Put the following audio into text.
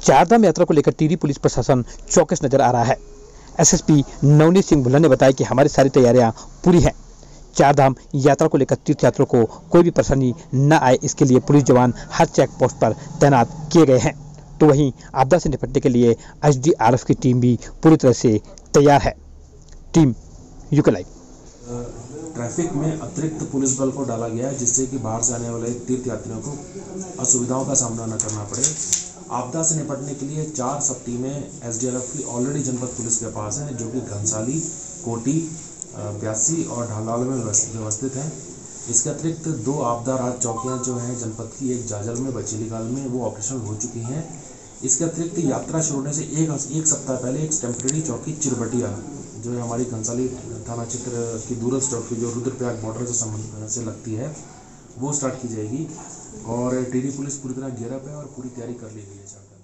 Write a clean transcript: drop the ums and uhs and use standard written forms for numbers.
चारधाम यात्रा को लेकर टिहरी पुलिस प्रशासन चौकस नजर आ रहा है। एसएसपी नवनीत सिंह भुल्लर ने बताया कि हमारी सारी तैयारियां पूरी हैं। चारधाम यात्रा को लेकर तीर्थयात्रियों को कोई भी परेशानी न आए, इसके लिए पुलिस जवान हर चेक पोस्ट पर तैनात किए गए हैं। तो वहीं आपदा से निपटने के लिए एसडीआरएफ की टीम भी पूरी तरह से तैयार है। Team UK live. ट्रैफिक में अतिरिक्त पुलिस बल को डाला गया है, जिससे कि बाहर से आने वाले तीर्थयात्रियों को असुविधाओं का सामना न करना पड़े। आपदा से निपटने के लिए 4 सब टीमें एसडीआरएफ की ऑलरेडी जनपद पुलिस के पास हैं, जो कि घनसाली, कोटी, ब्यासी और ढालाल में व्यवस्थित हैं। इसके अतिरिक्त 2 आपदा राहत चौकियां जो हैं जनपद की, एक जाजल में, बचेलीगाल में, वो ऑपरेशनल हो चुकी हैं। इसके अतिरिक्त यात्रा शुरू होने से एक सप्ताह पहले एक टेम्परेरी चौकी चिरबटिया, जो है हमारी घनसाली थाना क्षेत्र की दूरस्थ चौकी, जो रुद्रप्रयाग बॉर्डर से लगती है, वो स्टार्ट की जाएगी। और टिहरी पुलिस पूरी तरह गियरअप है और पूरी तैयारी कर ली गई है।